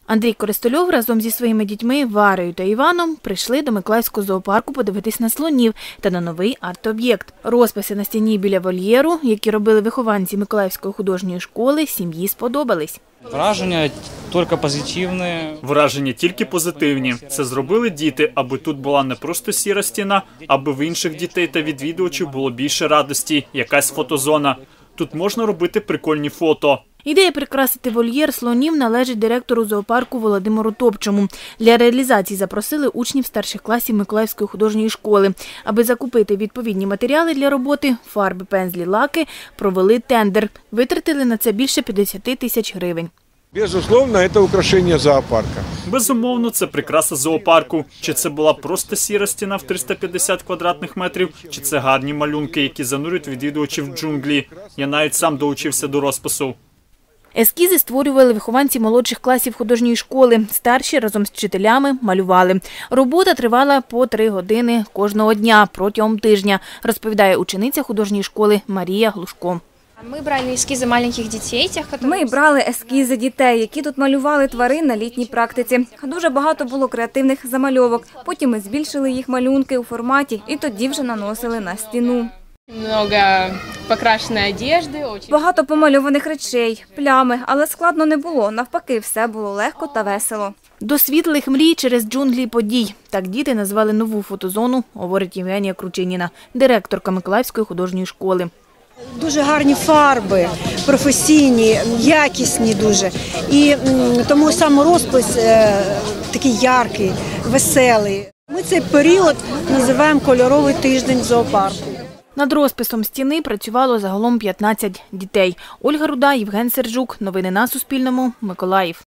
Андрій Користольов разом зі своїми дітьми Варою та Іваном прийшли до Миколаївського зоопарку подивитись на слонів та на новий арт-об'єкт. Розписи на стіні біля вольєру, які робили вихованці Миколаївської художньої школи, сім'ї сподобались. Враження тільки позитивні. Враження тільки позитивні. Це зробили діти, аби тут була не просто сіра стіна, аби в інших дітей та відвідувачів було більше радості, якась фотозона. Тут можна робити прикольні фото. Ідея прикрасити вольєр слонів належить директору зоопарку Володимиру Топчому. Для реалізації запросили учнів старших класів Миколаївської художньої школи. Аби закупити відповідні матеріали для роботи – фарби, пензлі, лаки – провели тендер. Витратили на це більше 50 тисяч гривень. Безусловно, це украшення зоопарку. Безумовно, це прикраса зоопарку. Чи це була просто сіра стіна в 350 квадратних метрів, чи це гарні малюнки, які занурюють відвідувачів в джунглі. Я навіть сам долучився до розпису. Ескізи створювали вихованці молодших класів художньої школи. Старші разом з вчителями малювали. Робота тривала по 3 години кожного дня протягом тижня, розповідає учениця художньої школи Марія Глушко. Ми брали ескізи маленьких дітей. Ми брали ескізи дітей, які тут малювали тварин на літній практиці. Дуже багато було креативних замальовок. Потім ми збільшили їх малюнки у форматі і тоді вже наносили на стіну. Багато помальованих речей, плями, але складно не було. Навпаки, все було легко та весело. До світлих мрій через джунглі подій. Так діти назвали нову фотозону, говорить Євгенія Кручиніна, директорка Миколаївської художньої школи. Дуже гарні фарби, професійні, якісні дуже. І тому саме розпис такий яркий, веселий. Ми цей період називаємо «Кольоровий тиждень зоопарку». Над розписом стіни працювало загалом 15 дітей. Ольга Руда, Євген Сержук. Новини на Суспільному. Миколаїв.